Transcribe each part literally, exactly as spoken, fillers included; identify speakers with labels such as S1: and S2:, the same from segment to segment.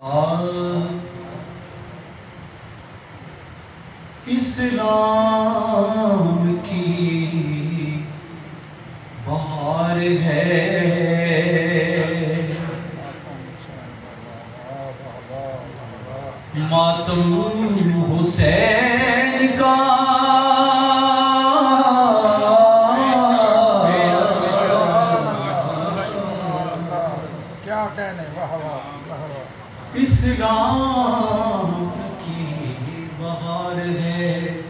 S1: इस्लाम की बहार है, मातम हुसैन का
S2: क्या कहने। वाह वाह वाह।
S1: इस्लाम की बहार है,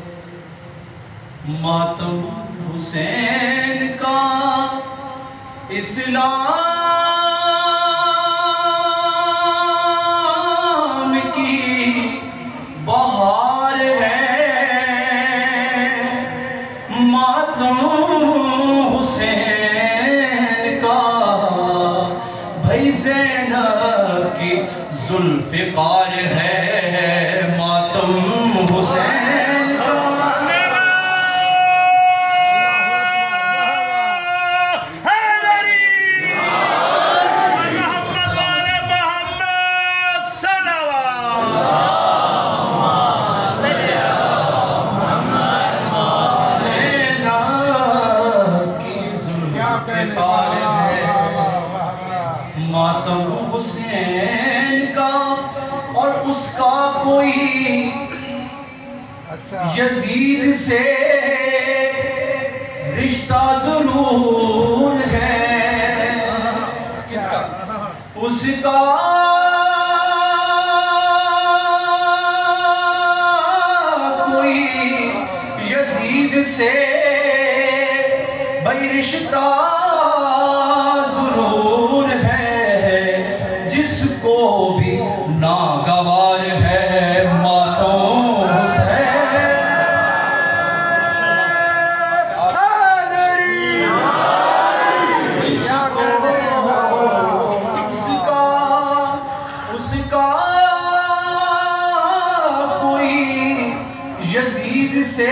S1: मातम हुसैन का। इस्लाम की बहार है, मातम हुसैन का। भाई ज़ैनब की जुल्फ़िकार है, मातम हुसैन का। मातम हुसैन का और उसका कोई
S2: अच्छा
S1: यजीद से रिश्ता जरूर है। किसका? उसका कोई यजीद से भाई रिश्ता जरूर है, जिसको भी नागवार है, मातम हुसैन। जिसको उसका उसका कोई यजीद से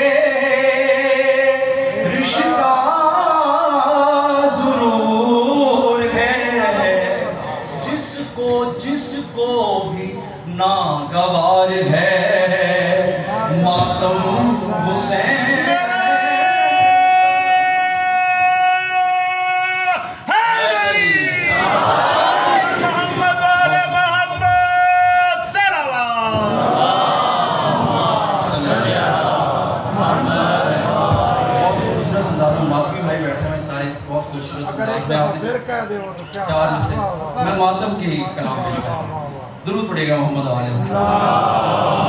S1: रिश्ता जिसको भी नागवार है, मातम हुसैन। चार में से मैं मातम के कलाम पेश करता हूँ। दुरूद पढ़ेगा मोहम्मद वाले।